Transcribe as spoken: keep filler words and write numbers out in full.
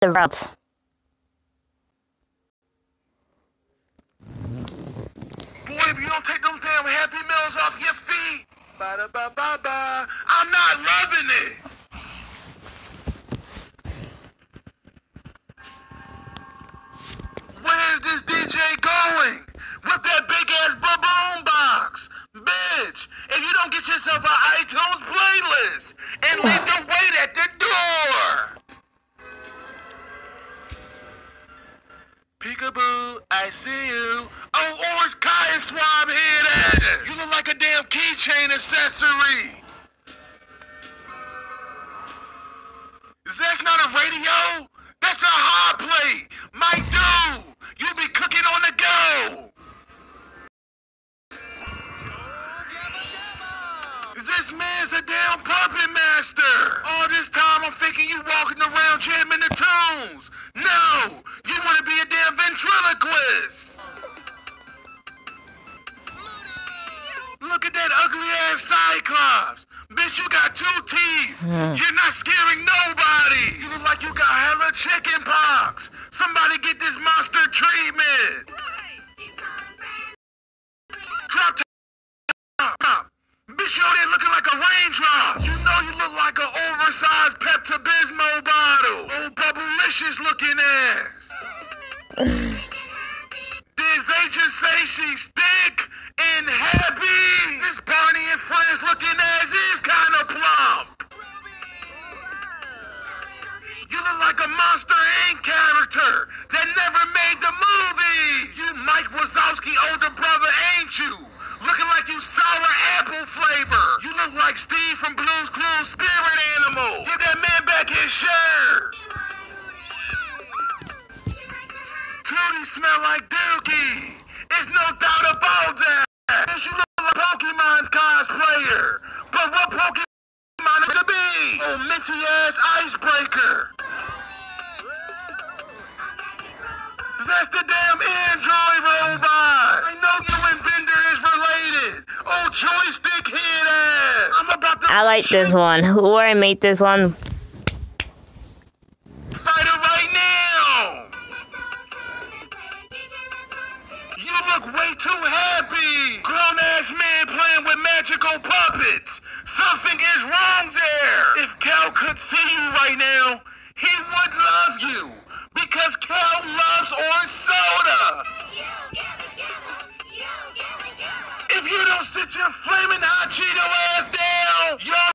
the route. Boy, if you don't take them damn Happy Meals off your feet, ba-da-ba-ba-ba, I'm not loving it. Where's this D J going? With that big-ass baboon box? Bitch, if you don't get yourself an iTunes playlist and leave the wait at the door. Peekaboo, I see you. Oh, Orange Kai Swab head ass. You look like a damn keychain accessory. That's not a radio. That's a hot plate. My dude, you be cooking on the go. This man's a damn puppet master. All this time I'm thinking you walking around jamming the tunes. No, you want to be a damn ventriloquist. Look at that ugly ass Cyclops. Bitch, you got two teeth. Mm. You're not scaring nobody. You look like you got hella chicken pox. Somebody get this monster treatment. Drop top. Bitch, you there looking like a raindrop. You know you look like an oversized Pepto-Bismol bottle. Old bubblicious looking ass. Did they just say she's thick and happy? This Barney and Friends looking ass is kind of plump. You look like a Monster Incorporated character that never made the movie. You Mike Wazowski older brother, ain't you? Looking like you sour apple flavor. You look like Steve from Blue's Clues Spirit Animal. Give that man back his shirt. Tootie smell like dookie. There's no doubt about that. You look like a Pokemon cosplayer. But what Pokemon is it be? Oh, minty ass icebreaker. That's the damn Android robot. I know you and Bender is related. Oh, joystick head ass. I'm about to. I like this one. Whoever made this one